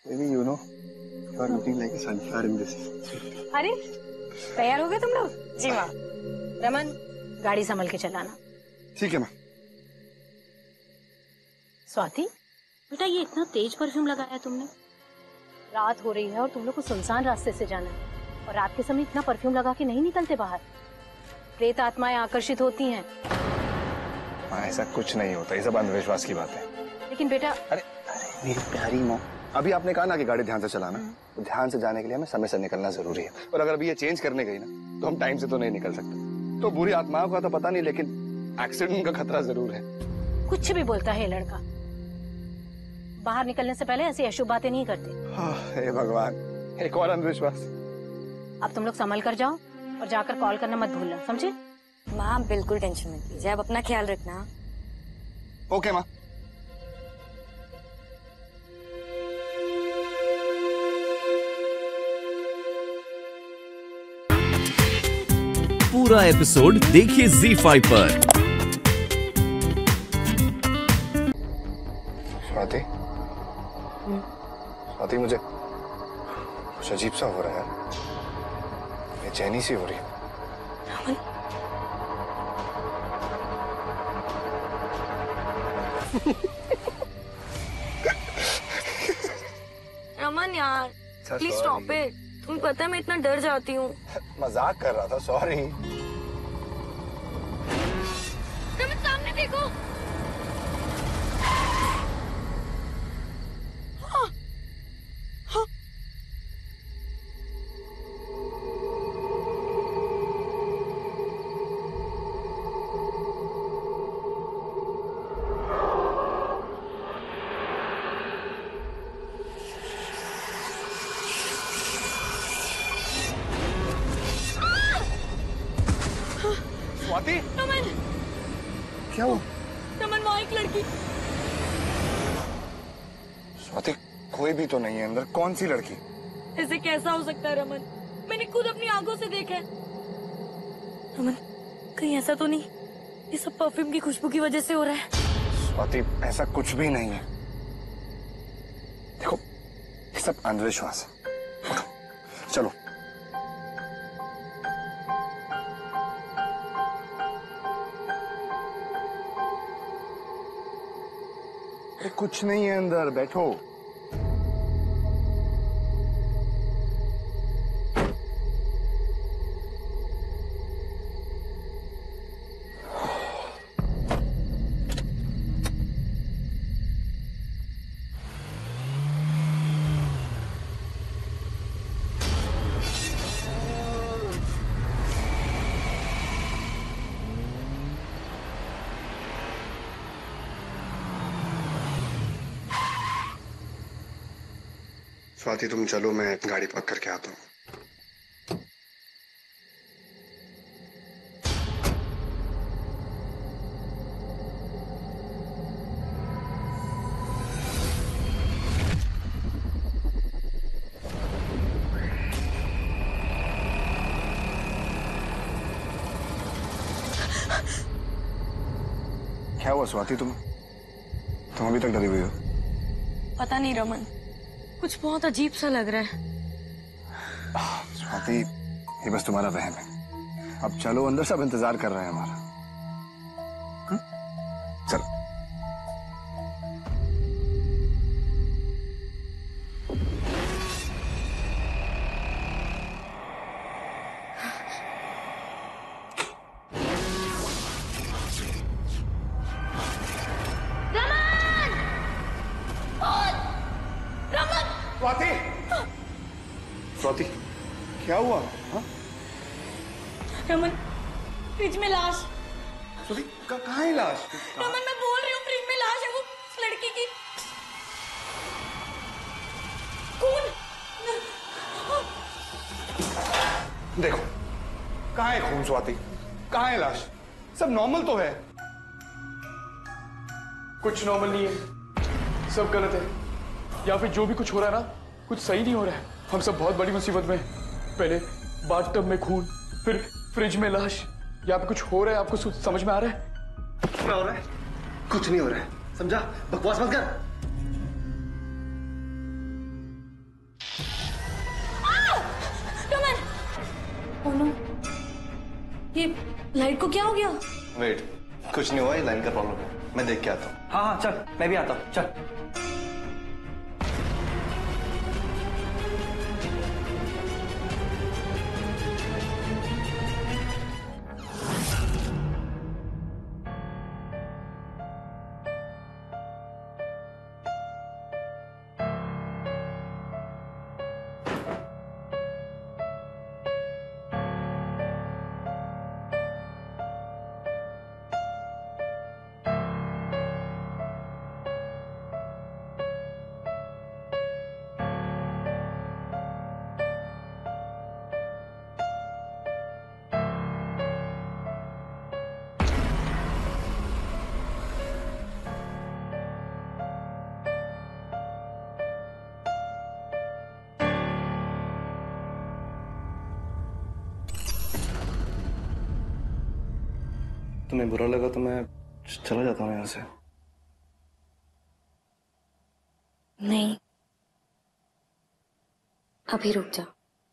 Maybe you know, you are looking like a sunflower in this. अरे तैयार हो गए तुम लोग? जी माँ। रमन गाड़ी संभल के चलाना। ठीक है माँ। स्वाति बेटा ये इतना तेज परफ्यूम लगाया तुमने। रात हो रही है और तुम लोग को सुनसान रास्ते से जाना है और रात के समय इतना परफ्यूम लगा के नहीं निकलते बाहर। प्रेत आत्माएं आकर्षित होती हैं। माँ ऐसा कुछ नहीं होता, ये सब अंधविश्वास की बात है। लेकिन बेटा अरे मेरी प्यारी माँ, अभी आपने कहा ना कि गाड़ी ध्यान से चलाना, तो ध्यान से जाने के लिए हमें समय से निकलना जरूरी है। और अगर अभी ये चेंज करने गई ना तो हम टाइम से तो नहीं निकल सकते। तो बुरी आत्माओं का तो पता नहीं, लेकिन एक्सीडेंट का खतरा जरूर है। कुछ भी बोलता है लड़का। बाहर निकलने से पहले ऐसी अशुभ बातें नहीं करते। हे भगवान, एक और अंधविश्वास। अब तुम लोग संभल कर जाओ और जाकर कॉल करना मत भूलना, समझे? माँ बिल्कुल टेंशन मत लीजिए, आप अपना ख्याल रखना। ओके माँ। पूरा एपिसोड देखिए ZEE5 पर। स्वाति, स्वाति मुझे कुछ अजीब सा हो रहा है, बेचैनी सी हो रही है। रमन यार प्लीज स्टॉप इट। तुम्हें पता है मैं इतना डर जाती हूँ। मजाक कर रहा था, सॉरी। रमन सामने देखो। स्वाति, रमन क्या हुआ? रमन वहाँ एक लड़की। स्वाति कोई भी तो नहीं है अंदर, कौन सी लड़की? ऐसे कैसा हो सकता है रमन? मैंने खुद अपनी आंखों से देखा है। रमन कहीं ऐसा तो नहीं ये सब परफ्यूम की खुशबू की वजह से हो रहा है? स्वाति ऐसा कुछ भी नहीं है। देखो ये सब अंधविश्वास है। उठो, चलो। कुछ नहीं है अंदर, बैठो। स्वाति तुम चलो, मैं गाड़ी पार्क करके आता हूँ। क्या हुआ स्वाति, तुम अभी तक डरी हुई हो? पता नहीं रमन, कुछ बहुत अजीब सा लग रहा है। स्वाति ये बस तुम्हारा वहम है। अब चलो अंदर, सब इंतजार कर रहे हैं हमारा। चलो। स्वाति, स्वाति क्या हुआ? हाँ? रमन फ्रिज में लाश। स्वाति कहाँ है लाश? रमन मैं बोल रही हूँ फ्रिज में लाश है, वो लड़की की। कौन? देखो कहाँ है खून स्वाति, कहाँ है लाश? सब नॉर्मल तो है। कुछ नॉर्मल नहीं है, सब गलत है। या फिर जो भी कुछ हो रहा है ना, कुछ सही नहीं हो रहा है। हम सब बहुत बड़ी मुसीबत में। पहले बाथटब में खून, फिर फ्रिज में लाश। यहाँ पे कुछ हो रहा है, आपको समझ में आ रहा है? क्या हो रहा है? कुछ नहीं हो रहा है, समझा? बकवास मत कर। ये लाइट को क्या हो गया? वेट, कुछ नहीं हुआ, ये लाइन का प्रॉब्लम है। मैं देख के आता हूँ। हाँ हाँ चल, मैं भी आता हूँ, चल। तुम्हें बुरा लगा तो मैं चला जाता हूँ यहाँ से। नहीं, अभी रुक जा।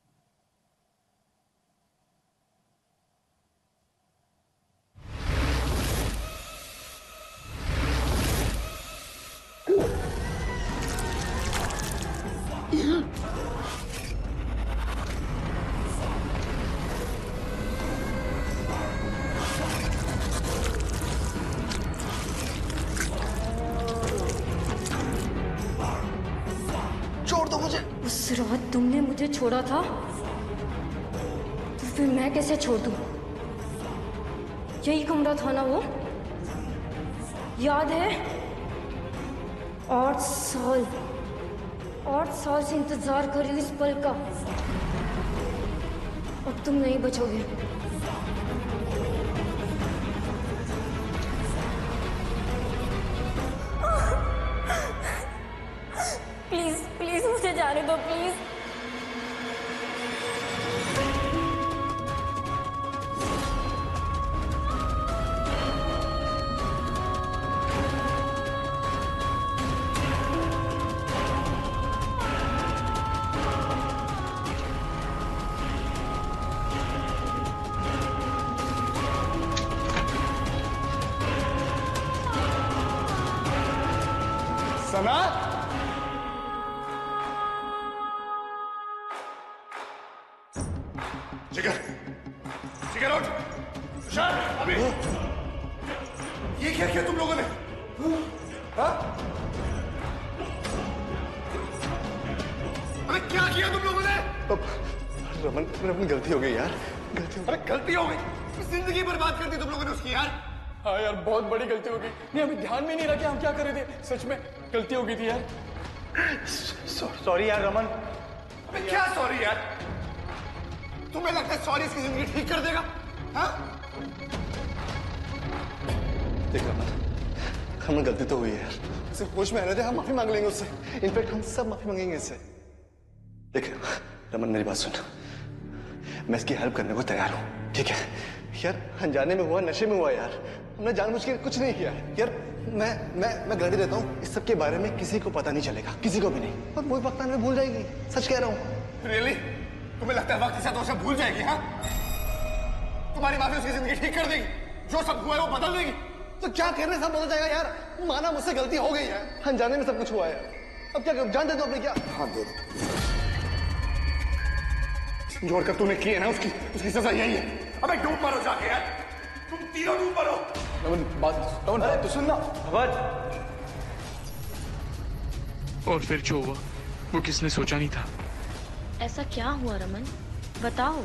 छोड़ दो मुझे। उस रात तुमने मुझे छोड़ा था, तो फिर मैं कैसे छोड़ दूं? यही कमरा था ना वो? याद है? 8 साल से इंतजार कर रही हूँ इस पल का। अब तुम नहीं बचोगे। प्लीज प्लीज मुझे जाने दो, प्लीज। सना, जिगर उठ। तुषार, अभी ये क्या किया तुम लोगों ने? हाँ? अरे क्या किया तुम लोगों ने? रमन, अपनी गलती हो गई यार, अरे गलती हो गई, जिंदगी बर्बाद कर दी तुम लोगों ने उसकी यार। हाँ यार, बहुत बड़ी गलती हो गई। नहीं, हमें ध्यान में नहीं रहा कि हम क्या कर रहे थे। सच में गलती हो गई थी यार। सॉरी यार रमन। अबे क्या सॉरी यार? तुम्हें लगता है सॉरी इसकी जिंदगी ठीक कर देगा? हाँ? देख रमन, हमें गलती तो हुई है यार, सिर्फ होश में रहने दे, हम माफी मांग लेंगे उससे। इनफैक्ट हम सब माफी मांगेंगे इससे। देख रमन, मेरी बात सुन, मैं इसकी हेल्प करने को तैयार हूँ, ठीक है? यार अनजाने में हुआ, नशे में हुआ यार, हमने जानबूझ के कुछ नहीं किया यार। मैं गारंटी देता हूँ इस सब के बारे में किसी को पता नहीं चलेगा, किसी को भी नहीं, और वो वक्त में भूल जाएगी। सच कह रहा हूँ। रियली? तुम्हें लगता है वक्त के साथ वो सब भूल जाएगी? हाँ, तुम्हारी माफी उसकी जिंदगी ठीक कर देगी, जो सब हुआ है वो बदल देगी। तो क्या करने सब बदल जाएगा यार? माना मुझसे गलती हो गई है, अनजाने में सब कुछ हुआ है, अब क्या करूं? जान दे दो अपने। क्या? हाँ दे दो। जो हरकत तूने की है ना, उसकी सजा यही है। अबे डूब मरो जाके यार, तुम तीनों डूब मरो। रमन बात तो सुनना। और फिर जो हुआ वो किसने सोचा नहीं था। ऐसा क्या हुआ रमन, बताओ।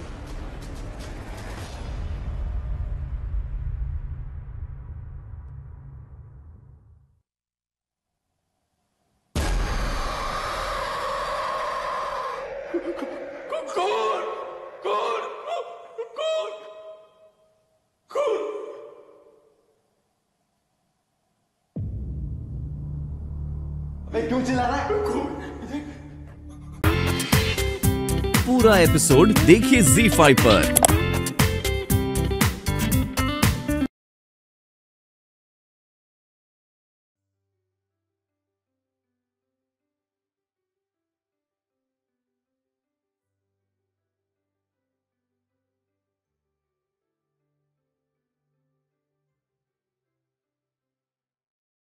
क्यों चिल्ला रहा है? पूरा एपिसोड देखिए ZEE5 पर।